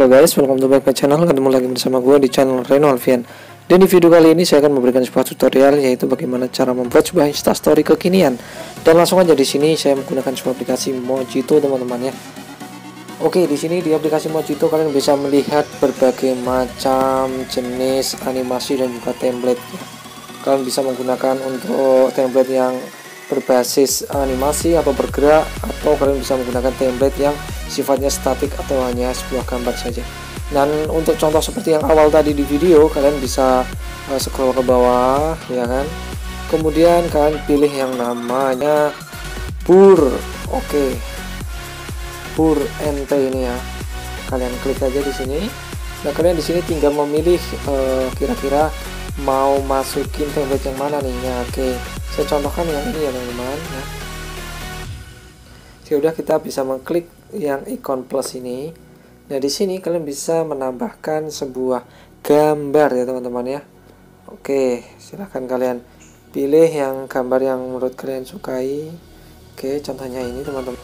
Halo guys, welcome to back my channel. Ketemu lagi bersama gue di channel Reno Alfian. Dan di video kali ini saya akan memberikan sebuah tutorial, yaitu bagaimana cara membuat sebuah instastory kekinian. Dan langsung aja di sini saya menggunakan sebuah aplikasi Mojito, teman-teman ya. Oke, di sini di aplikasi Mojito kalian bisa melihat berbagai macam jenis animasi dan juga template. Kalian bisa menggunakan untuk template yang berbasis animasi atau bergerak, atau kalian bisa menggunakan template yang sifatnya statik atau hanya sebuah gambar saja. Dan untuk contoh seperti yang awal tadi di video, kalian bisa scroll ke bawah ya kan, kemudian kalian pilih yang namanya Bur. Oke, Bur NT ini ya, kalian klik aja di sini. Nah, kalian di sini tinggal memilih kira-kira mau masukin template yang mana nih ya. Oke, saya contohkan yang ini ya teman-teman ya. Sudah, kita bisa mengklik yang ikon plus ini. Nah, di sini kalian bisa menambahkan sebuah gambar ya teman-teman ya. Oke, silahkan kalian pilih yang gambar yang menurut kalian sukai. Oke, contohnya ini teman-teman.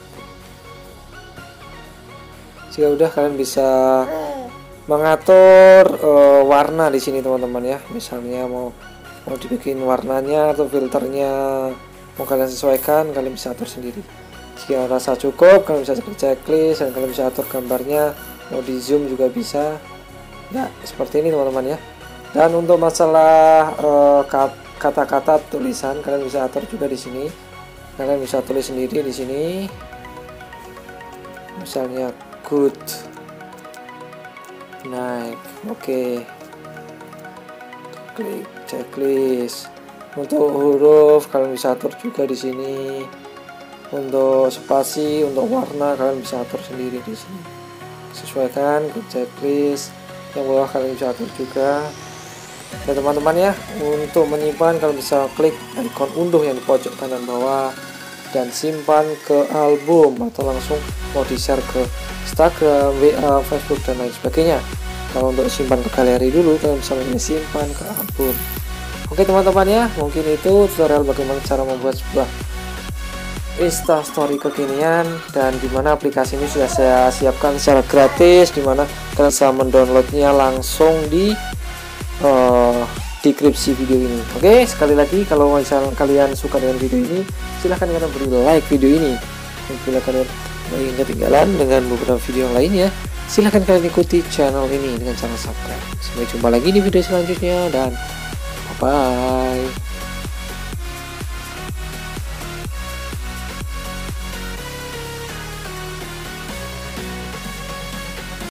Jika udah, kalian bisa mengatur warna di sini teman-teman ya. Misalnya mau dibikin warnanya atau filternya mau kalian sesuaikan, kalian bisa atur sendiri. Jika rasa cukup, kalian bisa klik checklist dan kalian bisa atur gambarnya, mau di zoom juga bisa. Nah, seperti ini teman-teman ya. Dan untuk masalah kata-kata tulisan, kalian bisa atur juga di sini. Kalian bisa tulis sendiri di sini. Misalnya good, naik, oke. Klik checklist. Untuk huruf kalian bisa atur juga di sini. Untuk spasi, untuk warna kalian bisa atur sendiri di sini. Sesuaikan ke checklist. Yang bawah kalian bisa atur juga. Ya teman-teman ya, untuk menyimpan kalian bisa klik ikon unduh yang di pojok kanan bawah dan simpan ke album, atau langsung mau di-share ke Instagram, WA, Facebook dan lain sebagainya. Kalau untuk simpan ke galeri dulu, kalian bisa simpan ke album. Oke teman-teman ya, mungkin itu tutorial bagaimana cara membuat sebuah instastory kekinian, dan dimana aplikasi ini sudah saya siapkan secara gratis, dimana kalian bisa mendownloadnya langsung di deskripsi video ini. Oke, sekali lagi, kalau misalnya kalian suka dengan video ini, silahkan kalian beri like video ini. Dan bila kalian ingin ketinggalan dengan beberapa video yang lainnya, silahkan kalian ikuti channel ini dengan cara subscribe. Sampai jumpa lagi di video selanjutnya, dan bye bye.